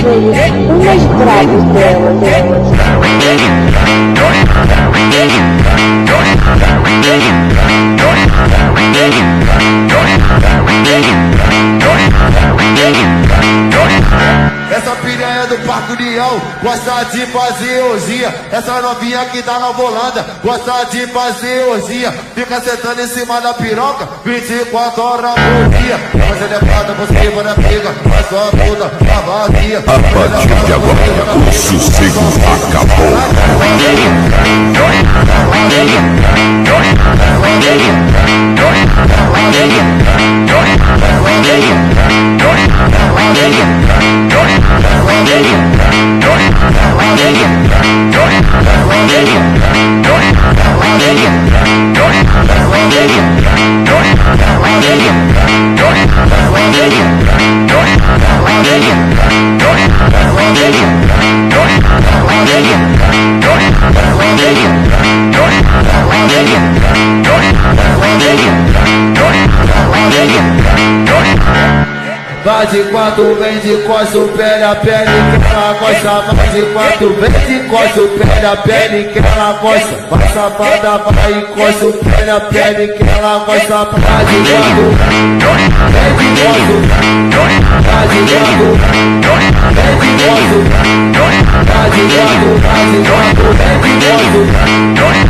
umas bravas delas. Essa piranha do Parque União gosta de fazer orgia. Essa novinha que tá na volanda gosta de fazer orgia. Fica sentando em cima da piroca 24 horas por dia. Mas ele é prata, você vai na briga, mas sua puta tá vazia. A partir de agora, o sossego acabou. Vai de quatro, vem de costa, o pé na pele que ela gosta. Vai de quatro, vem de costa, o pé na pele que ela gosta. Vai safada, vai e costa, o pé na pele que ela gosta. Vai de quatro, vem de costa. Vai de quatro, vem de costa. Vai de quatro, vem de costa.